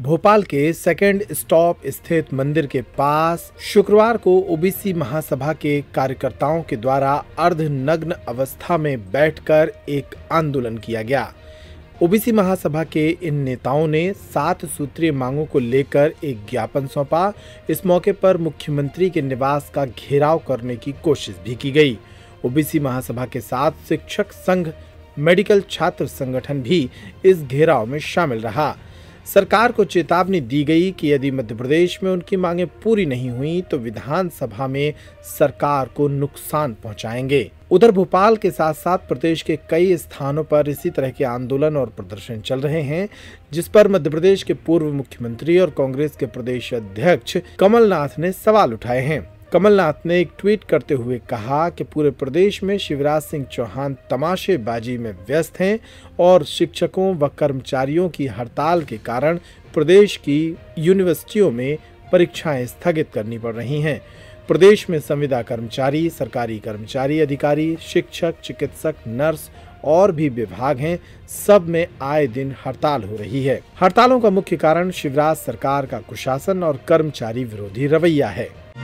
भोपाल के second stop स्थित मंदिर के पास शुक्रवार को ओबीसी महासभा के कार्यकर्ताओं के द्वारा अर्धनग्न अवस्था में बैठकर एक आंदोलन किया गया। ओबीसी महासभा के इन नेताओं ने 7 सूत्रीय मांगों को लेकर एक ज्ञापन सौंपा। इस मौके पर मुख्यमंत्री के निवास का घेराव करने की कोशिश भी की गई। ओबीसी महासभा के साथ शिक्षक संघ, मेडिकल छात्र संगठन भी इस घेराव में शामिल रहा। सरकार को चेतावनी दी गई कि यदि मध्य प्रदेश में उनकी मांगें पूरी नहीं हुई तो विधानसभा में सरकार को नुकसान पहुंचाएंगे। उधर भोपाल के साथ साथ प्रदेश के कई स्थानों पर इसी तरह के आंदोलन और प्रदर्शन चल रहे हैं, जिस पर मध्य प्रदेश के पूर्व मुख्यमंत्री और कांग्रेस के प्रदेश अध्यक्ष कमलनाथ ने सवाल उठाए हैं। कमलनाथ ने एक ट्वीट करते हुए कहा कि पूरे प्रदेश में शिवराज सिंह चौहान तमाशेबाजी में व्यस्त हैं और शिक्षकों व कर्मचारियों की हड़ताल के कारण प्रदेश की यूनिवर्सिटियों में परीक्षाएं स्थगित करनी पड़ रही हैं। प्रदेश में संविदा कर्मचारी, सरकारी कर्मचारी, अधिकारी, शिक्षक, चिकित्सक, नर्स और भी विभाग हैं, सब में आए दिन हड़ताल हो रही है। हड़तालों का मुख्य कारण शिवराज सरकार का कुशासन और कर्मचारी विरोधी रवैया है।